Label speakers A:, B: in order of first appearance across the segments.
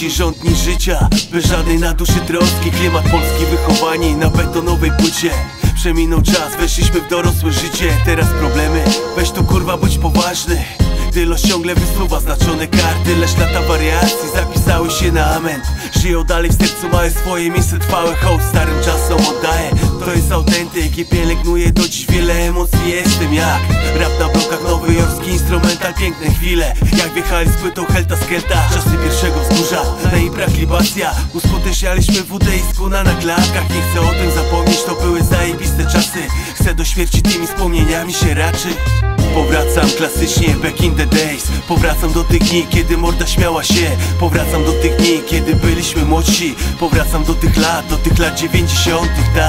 A: Najlepsi rządni życia, bez żadnej na duszy troski. Klimat polski wychowani na betonowej płycie. Przeminął czas, weszliśmy w dorosłe życie. Teraz problemy, weź tu kurwa bądź poważny. Gdy los ciągle wysuwa znaczone karty, lecz lata wariacji zapisały się na amen. Żyją dalej w sercu, mają swoje miejsce trwałe. Hołd starym czasom oddaję, to jest autentyk i pielęgnuje do dziś wiele emocji. Jestem jak rap na blokach, nowojorski instrumental, piękne chwile. Jak wjechali z płytą Helta Skelta, czasy pierwszego wzgórza, na imprach libacja. Uskutecznialiśmy wódę i skuna na klatkach. Nie chcę o tym zapomnieć, to były zajebiste czasy. Chcę do śmierci tymi wspomnieniami się raczy. Powracam klasycznie, back in the days. Powracam do tych dni, kiedy morda śmiała się. Powracam do tych dni, kiedy byliśmy młodsi. Powracam do tych lat 90.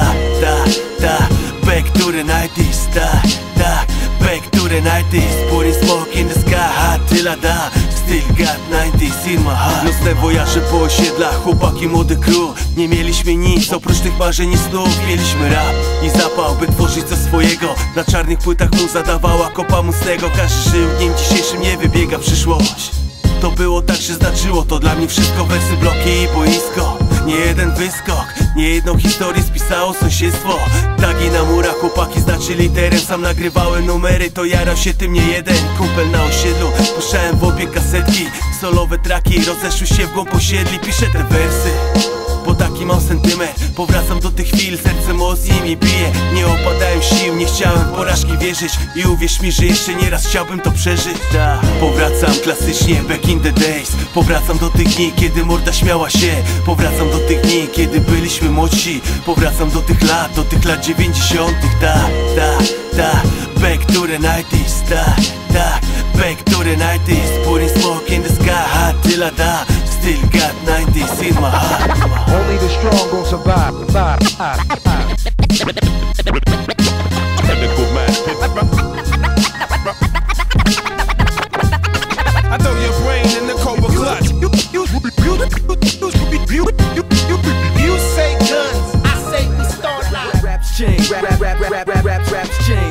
A: Back to the 90s, back to the 90s. Pouring smoke in the sky, hot till I die. Still got 90s in my heart. Nocne wojaże po osiedlach, chłopaki młody crew. Nie mieliśmy nic, oprócz tych marzeń i snów. Mieliśmy rap i zapał, by tworzyć coś swojego. Na czarnych płytach mu zadawała kopa mocnego. Każdy żył dniem dzisiejszym, nie wybiega przyszłość. To było tak, że znaczyło to dla mnie wszystko. Wersy, bloki i boisko. Nie jeden wyskok, nie jedną historię spisało sąsiedztwo. Tagi na murach, chłopaki znaczyli teren. Sam nagrywałem numery, to jarał się tym nie jeden. Kumpel na osiedlu, puszczałem w obie kasetki. Solowe traki rozeszły się w głąb osiedli. Piszę te wersy, bo taki mam sentyment. Powracam do tych chwil, serce mocniej mi bije. Nie opadałem sił, nie chciałem w porażki wierzyć. I uwierz mi, że jeszcze nieraz chciałbym to przeżyć. Powracam klasycznie, back in the days. Powracam do tych dni, kiedy morda śmiała się. Powracam do tych dni, kiedy byliśmy młodsi. Powracam do tych lat 90. Back to the 90s, back to the 90s. Pouring smoke in the sky, hot till I die. Still got 90s in my heart.
B: Only the strong gon' survive.
C: I throw your brain in the cobra clutch. You say guns, I say we start live. Raps change, raps change.